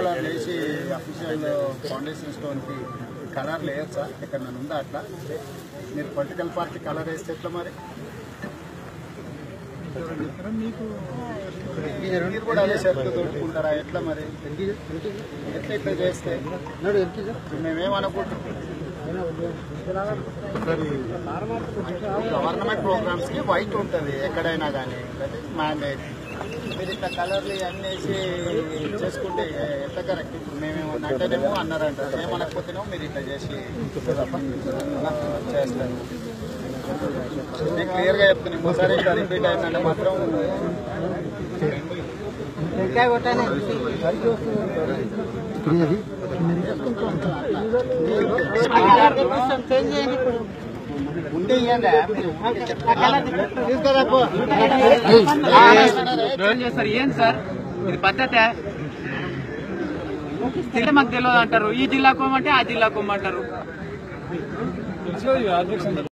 Colour వేసి official foundation స్టోన్కి colour వేయచ్చా? ఎక్కడ ఉందా అట్లా? మీరు పొలిటికల్ పార్టీ కలర్ వేస్తే ఎట్లా మరి? మీరు కూడా అదే షర్ట్లు తోడుకుంటారా ఎట్లా మరి? ఎట్లా ఇట్లా చేస్తే మేమేమనుకుంటున్నాం, గవర్నమెంట్ ప్రోగ్రామ్స్ కి వైట్ ఉంటుంది ఎక్కడైనా కానీ, మ్యాండేట్. మీరు ఇట్లా కలర్లు అన్నీ వేసి చేసుకుంటే ఎట్లా కరెక్ట్? ఇప్పుడు మేమేమన్నా అంటేనేమో అన్నారంటారు, ఏమనకపోతేనేమో మీరు ఇట్లా చేసి చేస్తారు. నేను క్లియర్గా చెప్తాను, ఇంకోసారి ఇట్లా రిపీట్ అయిందంటే మాత్రం చేస్తారు. ఏం సార్ ఇది పద్ధతే? తింటే మాకు తెలియదు అంటారు, ఈ జిల్లాకు పోమంటే ఆ జిల్లాకు పోమంటారు.